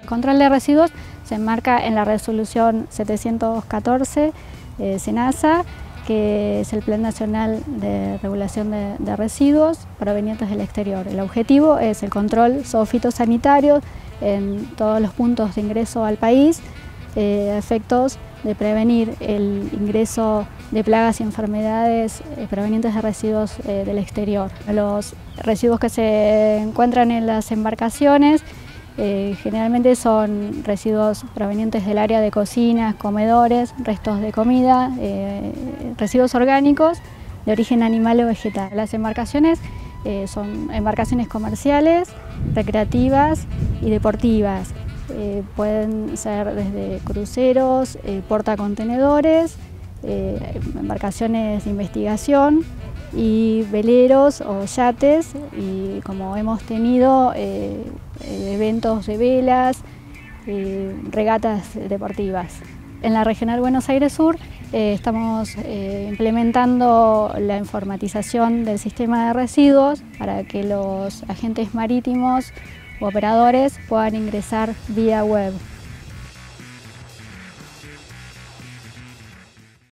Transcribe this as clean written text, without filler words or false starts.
Control de residuos se enmarca en la resolución 714 SENASA, que es el Plan Nacional de Regulación de Residuos provenientes del exterior. El objetivo es el control zoofitosanitario en todos los puntos de ingreso al país, a efectos de prevenir el ingreso de plagas y enfermedades provenientes de residuos del exterior. Los residuos que se encuentran en las embarcaciones generalmente son residuos provenientes del área de cocinas, comedores, restos de comida, residuos orgánicos de origen animal o vegetal. Las embarcaciones son embarcaciones comerciales, recreativas y deportivas. Pueden ser desde cruceros, portacontenedores, embarcaciones de investigación y veleros o yates, y como hemos tenido eventos de velas, regatas deportivas. En la Regional Buenos Aires Sur estamos implementando la informatización del sistema de residuos para que los agentes marítimos u operadores puedan ingresar vía web.